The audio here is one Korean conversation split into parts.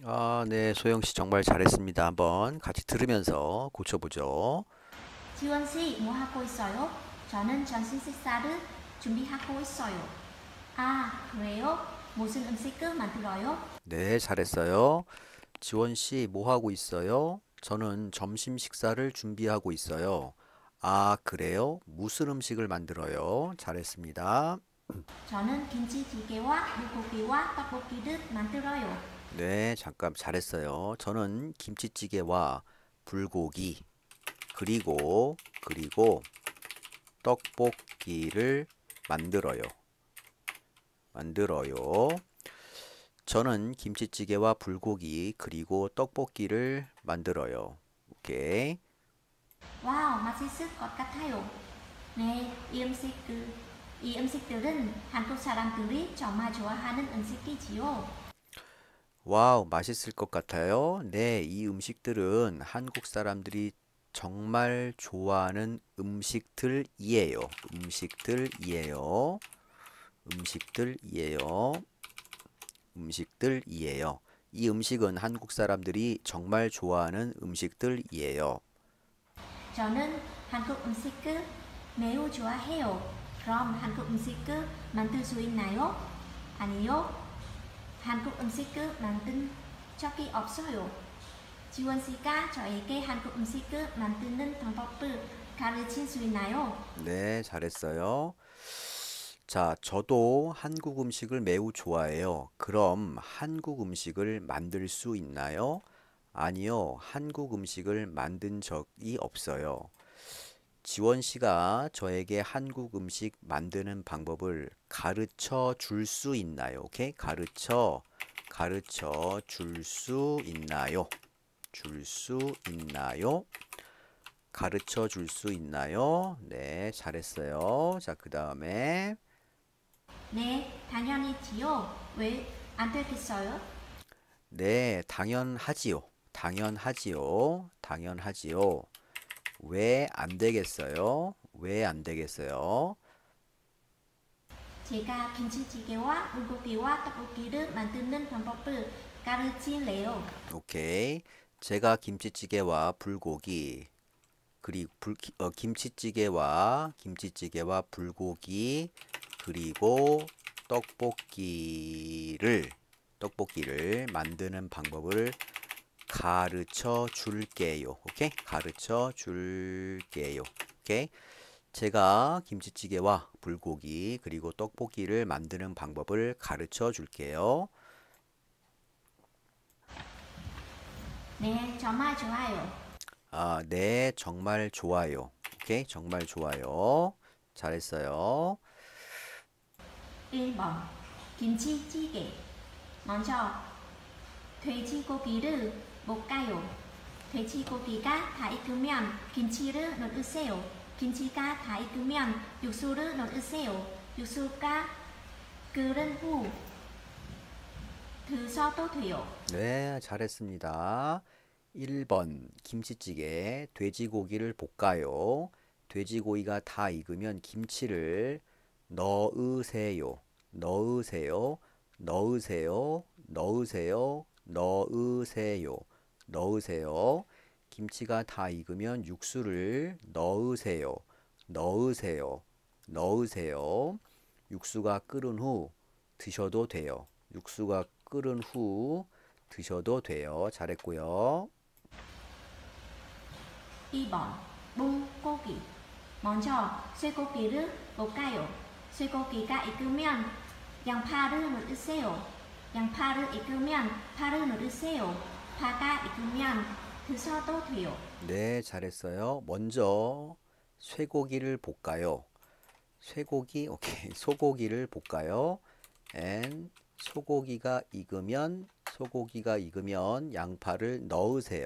아, 네, 소영 씨 정말 잘했습니다. 한번 같이 들으면서 고쳐보죠. 지원 씨, 뭐 하고 있어요? 저는 점심 식사를 준비하고 있어요. 아, 그래요? 무슨 음식을 만들어요? 네, 잘했어요. 지원 씨, 뭐 하고 있어요? 저는 점심 식사를 준비하고 있어요. 아, 그래요? 무슨 음식을 만들어요? 잘했습니다. 저는 김치찌개와 물고기와 떡볶이를 만들어요. 네, 잠깐 잘했어요. 저는 김치찌개와 불고기, 그리고 떡볶이를 만들어요. 만들어요. 저는 김치찌개와 불고기 그리고 떡볶이를 만들어요. 오케이. 와우, 맛있을 것 같아요. 네, 이 음식들은 한국 사람들이 정말 좋아하는 음식이지요. 와우, 맛있을 것 같아요. 네, 이 음식들은 한국 사람들이 정말 좋아하는 음식들이에요. 음식들이에요. 음식들이에요. 음식들이에요. 이 음식은 한국 사람들이 정말 좋아하는 음식들이에요. 저는 한국 음식을 매우 좋아해요. 그럼 한국 음식을 만들 수 있나요? 아니요. 한국 음식을 만든 적이 없어요. 지원 씨가 저에게 한국 음식을 만드는 방법을 가르칠 수 있나요? 네, 잘했어요. 자, 저도 한국 음식을 매우 좋아해요. 그럼 한국 음식을 만들 수 있나요? 아니요, 한국 음식을 만든 적이 없어요. 지원 씨가 저에게 한국 음식 만드는 방법을 가르쳐 줄 수 있나요? 오케이? 가르쳐 줄 수 있나요? 줄 수 있나요? 가르쳐 줄 수 있나요? 네, 잘했어요. 자, 그 다음에 네, 당연히지요. 왜 안 되겠어요? 네, 당연하지요. 당연하지요. 당연하지요. 왜 안 되겠어요? 왜 안 되겠어요? 제가 김치찌개와 물고기와 떡볶이를 만드는 방법을 가르칠래요. 오케이. 제가 김치찌개와 불고기 김치찌개와 불고기 그리고 떡볶이를 만드는 방법을 가르쳐 줄게요. 오케이? 가르쳐 줄게요. 오케이? 제가 김치찌개와 불고기 그리고 떡볶이를 만드는 방법을 가르쳐 줄게요. 네, 정말 좋아요. 아, 네, 정말 좋아요. 오케이? 정말 좋아요. 잘했어요. 1번 김치찌개. 먼저 돼지고기를 볶아요. 돼지고기가 다 익으면 김치를 넣으세요. 김치가 다 익으면 육수를 넣으세요. 육수가 끓은 후 드셔도 돼요. 네, 잘했습니다. 1번 김치찌개 돼지고기를 볶아요. 돼지고기가 다 익으면 김치를 넣으세요. 넣으세요. 넣으세요. 넣으세요. 넣으세요. 넣으세요. 김치가 다 익으면 육수를 넣으세요. 넣으세요. 넣으세요. 육수가 끓은 후 드셔도 돼요. 육수가 끓은 후 드셔도 돼요. 잘했고요. 2번 묵고기. 먼저 쇠고기를 볶아요. 쇠고기가 익으면 양파를 넣으세요. 양파를 익으면 파를 넣으세요. 파가 익으면 드셔도 돼요. 네, 잘했어요. 먼저 쇠고기를 볶아요. 오케이. 소고기를 볶아요. and 소고기가 익으면 양파를 넣으세요.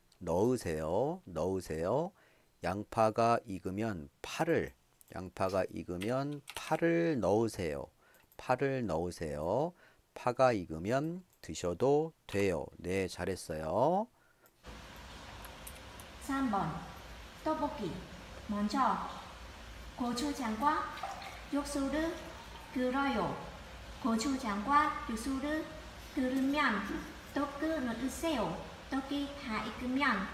넣으세요. 양파가 익으면 파를 넣으세요. 파를 넣으세요. 파가 익으면 드셔도 돼요. 네, 잘했어요. 3번 떡볶이. 먼저 고추장과 육수를 끓여요. 고추장과 육수를 끓으면 떡을 넣으세요. 떡이 다 익으면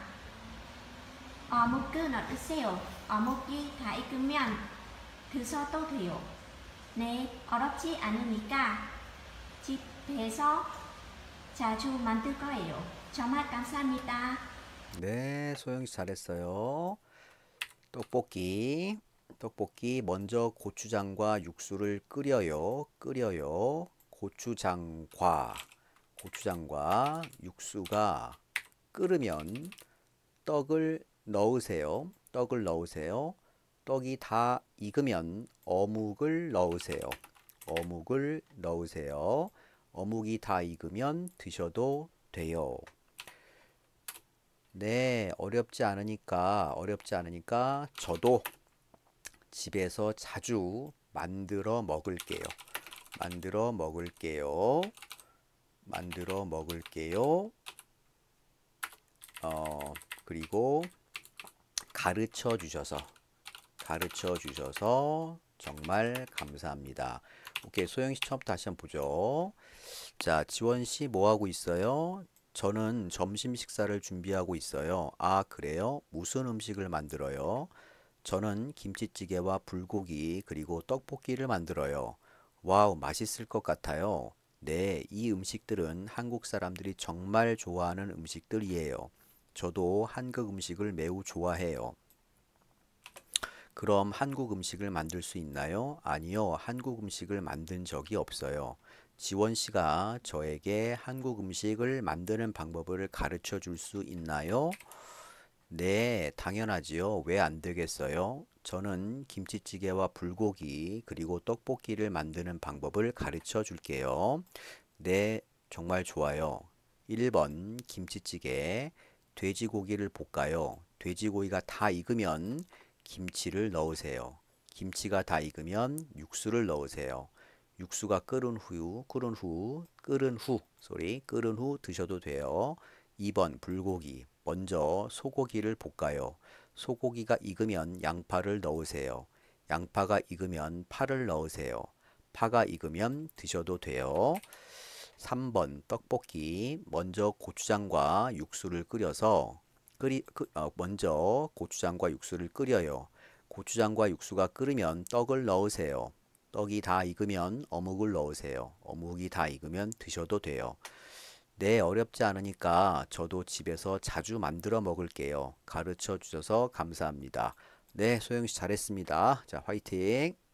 어묵을 넣으세요. 어묵이 다 익으면 드셔도 돼요. 네, 어렵지 않으니까 집에서 자주 만들 거예요. 정말 감사합니다. 네, 소영 씨 잘했어요. 떡볶이. 떡볶이 먼저 고추장과 육수를 끓여요. 고추장과 육수가 끓으면 떡을 넣으세요. 떡이 다 익으면 어묵을 넣으세요. 어묵이 다 익으면 드셔도 돼요. 네, 어렵지 않으니까 저도 집에서 자주 만들어 먹을게요. 그리고 가르쳐 주셔서 정말 감사합니다. 오케이, 소영 씨 처음부터 다시 한번 보죠. 자, 지원 씨 뭐 하고 있어요? 저는 점심 식사를 준비하고 있어요. 아, 그래요? 무슨 음식을 만들어요? 저는 김치찌개와 불고기 그리고 떡볶이를 만들어요. 와우, 맛있을 것 같아요. 네, 이 음식들은 한국 사람들이 정말 좋아하는 음식들이에요. 저도 한국 음식을 매우 좋아해요. 그럼 한국 음식을 만들 수 있나요? 아니요, 한국 음식을 만든 적이 없어요. 지원 씨가 저에게 한국 음식을 만드는 방법을 가르쳐 줄 수 있나요? 네, 당연하지요. 왜 안 되겠어요? 저는 김치찌개와 불고기 그리고 떡볶이를 만드는 방법을 가르쳐 줄게요. 네, 정말 좋아요. 1번 김치찌개. 돼지고기를 볶아요. 돼지고기가 다 익으면 김치를 넣으세요. 김치가 다 익으면 육수를 넣으세요. 육수가 끓은 후 드셔도 돼요. 2번 불고기. 먼저 소고기를 볶아요. 소고기가 익으면 양파를 넣으세요. 양파가 익으면 파를 넣으세요. 파가 익으면 드셔도 돼요. 3번 떡볶이. 먼저 고추장과 육수를 끓여요. 고추장과 육수가 끓으면 떡을 넣으세요. 떡이 다 익으면 어묵을 넣으세요. 어묵이 다 익으면 드셔도 돼요. 네, 어렵지 않으니까 저도 집에서 자주 만들어 먹을게요. 가르쳐 주셔서 감사합니다. 네, 소영 씨 잘했습니다. 자, 화이팅!